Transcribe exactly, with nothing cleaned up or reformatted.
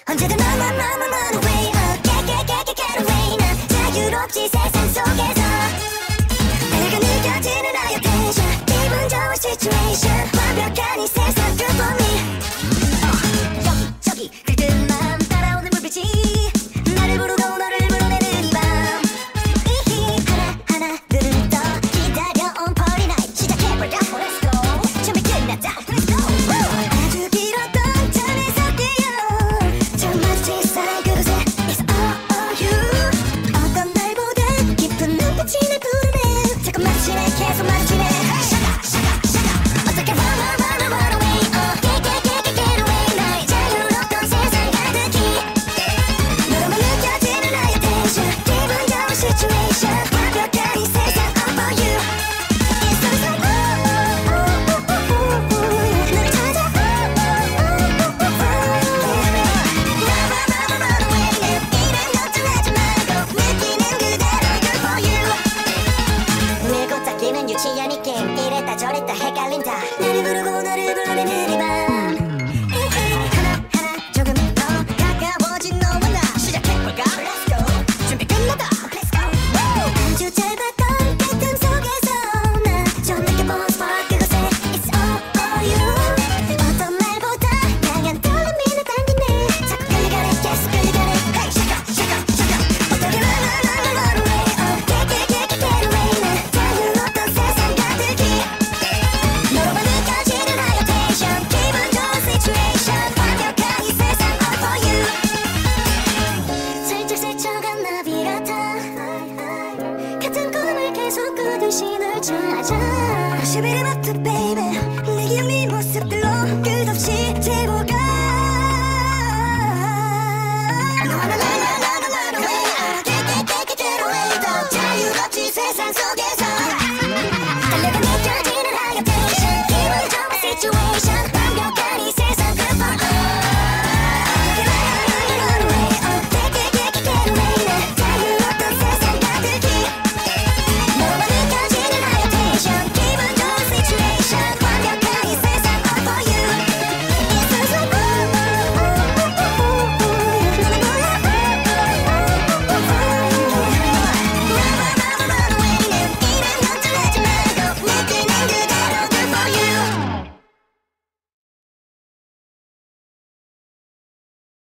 언제든 너무 너무 run away uh, get get get get get away 난 자유롭지 세상 속에서 내가 느껴지는 나의 텐션 기분 좋은 situation 완벽한 이 세상 good for me uh, 여기 저기 들뜬 맘 따라오는 불빛이 나를 부르고 너를 불러내는 이밤 이히 하나 하나들은 더 기다려온 party night 시작해볼까 let's go 준비 끝났다 let's go 아주 길었던 잠에서 깨어 저 마치 사랑 그곳에 it's all you 어떤 날보다 깊은 눈빛이 날 부르네 자꾸 마치네 계속 마치네 샤가 샤가 샤가 어떻게 run run run run away uh, get get get get get away 나의 자유롭던 세상 가득히 너로만 느껴지는 나의 텐션 기분 좋은 situation 완벽한 이 세상 all for you It's so so oh oh oh oh oh 너를 찾아 oh oh oh oh oh Run run run run away 내 일은 걱정하지 말고 느끼는 그대로 good for you 밀고 닦이는 유치한 이 게임 이랬다 저랬다 헷갈린다 나를 부르고 너를 불러내는 이밤 하나하나 조금 더 가까워진 너와 나 시작해볼까 Let's go 준비 끝났다 Let's go 아주 짧았던 깨뜸 속에서 나 처음 느껴본 spark 그곳에 It's all for you 어떤 말보다 강한 떨림이 날 당기네 자꾸 끌려가네 계속 끌려가네 Hey 샤가 샤가 샤가 어떻게 run run run run away uh, get get get get get away 난 자유롭던 세상 가득히 너로만 느껴지는 나의 텐션 기분 좋은 situation 완벽한 이 세상 all for you 살짝 스쳐간 나비 같아 같은 꿈을 계속 꾸듯이 널 찾아 십일의 마트 baby 내 기억 네 모습들로 끝없이 재보가 너와 나 나 나 나 나 away get get get get away 더 자유롭지 세상 속에